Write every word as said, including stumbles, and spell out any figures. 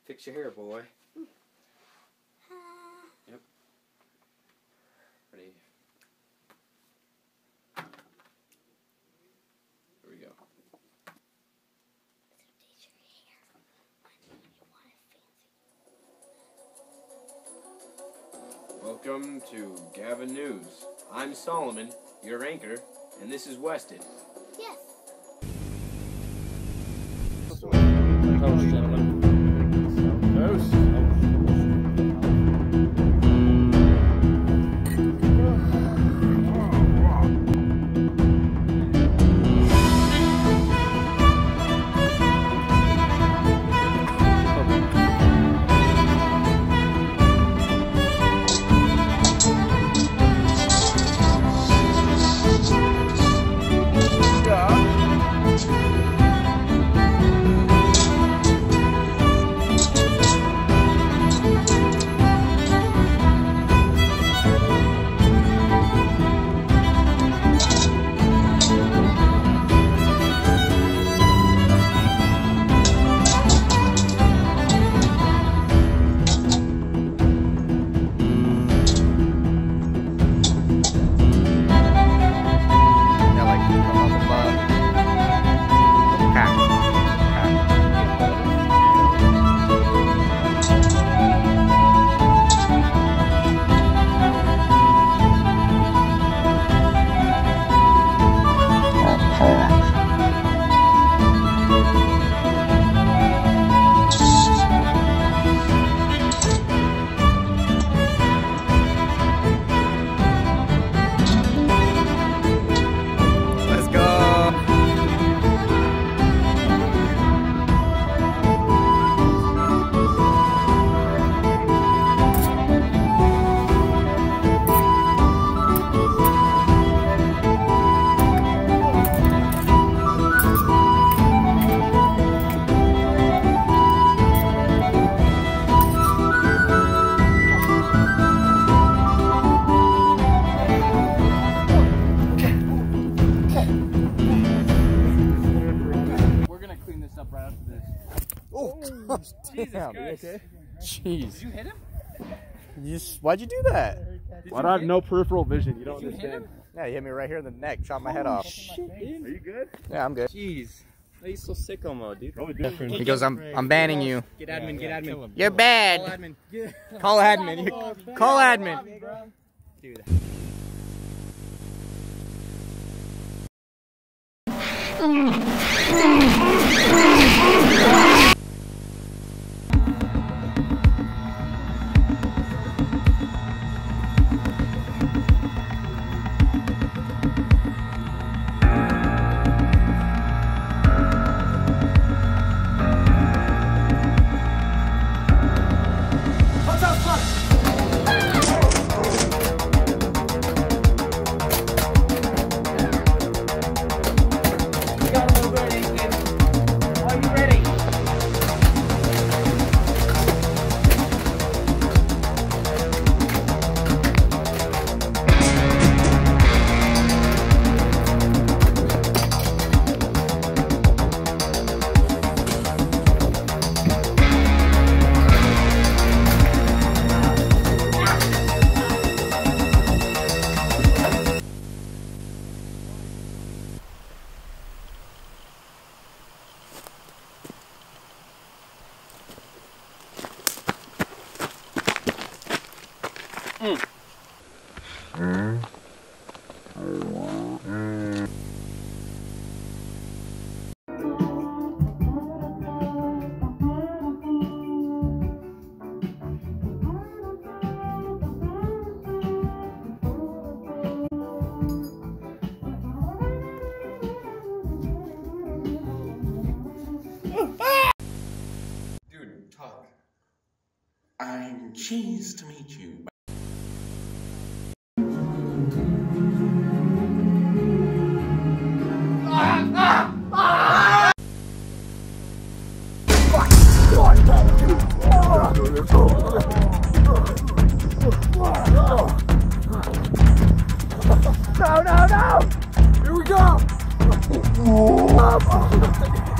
Fix your hair, boy. Yep. Ready. Here we go. Welcome to Gavin News. I'm Solomon, your anchor, and this is Weston. Yes. Toast, gentlemen. Toast. Oh, gosh, Jesus damn. Christ. Okay? Jeez. Did you hit him? You just, why'd you do that? Did Why do I have no peripheral vision? You don't Did you understand. hit him? Yeah, you hit me right here in the neck, chopped my head off. Shit, dude. Are you good? Yeah, I'm good. Jeez. Why are you so sicko mode, dude? He goes, I'm I'm banning you. Get admin, get admin. You're bad. Call admin. Call admin. You- Call admin. Dude. Mm. Mm. Mm. Dude, talk. I'm cheesed to meet you. No, no, no! Here we go!